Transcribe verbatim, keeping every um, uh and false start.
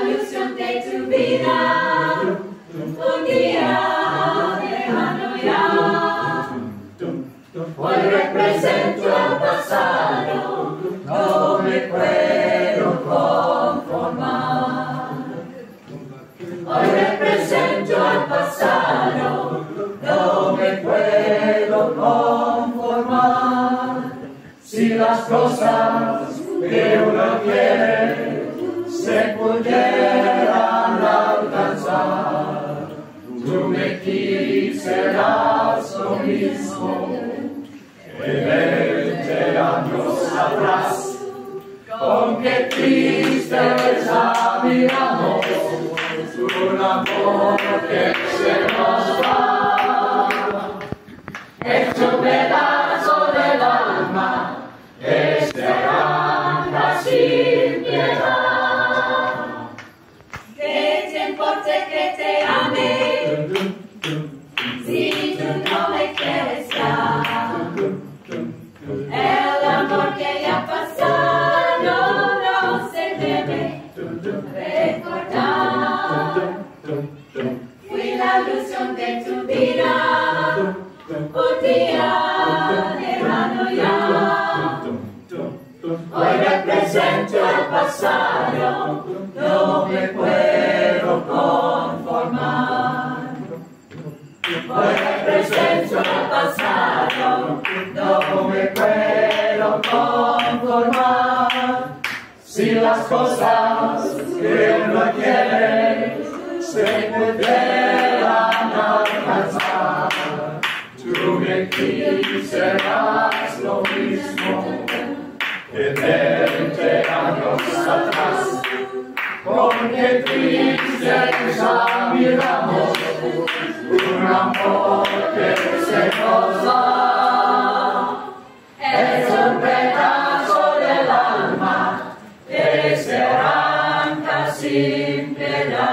ilusión de tu vida, un día lejano ya. Hoy represento el pasado, no me puedo conformar. Hoy represento el pasado, no me puedo conformar. Si las cosas que uno quiere se pudieran alcanzar, tú me quisieras lo mismo que veinte años atrás. Con qué tristeza miramos un amor que se nos va, hecho pedazo del alma, esperanza sin piedad. Que te importe que te ame, si tú no me quieres ya. El amor que ya pasado no se debe recordar. Fui la ilusión de tu vida, un día lejano ya. Hoy represento el pasado, no me puedo conformar. Hoy represento el pasado, no me puedo conformar. Si las cosas que uno quiere se pudieran alcanzar, tú me quisieras lo mismo que veinte años atrás. Con qué tristeza miramos un amor que se nos da, es un pedazo del alma que se arranca sin piedad.